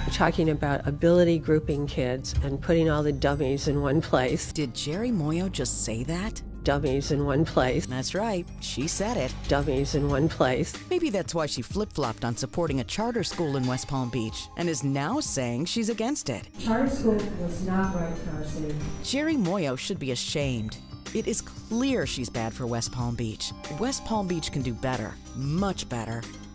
We're talking about ability grouping kids and putting all the dummies in one place. Did Jeri Muoio just say that? Dummies in one place. That's right, she said it. Dummies in one place. Maybe that's why she flip-flopped on supporting a charter school in West Palm Beach and is now saying she's against it. Charter school was not right for our city. Jeri Muoio should be ashamed. It is clear she's bad for West Palm Beach. West Palm Beach can do better, much better.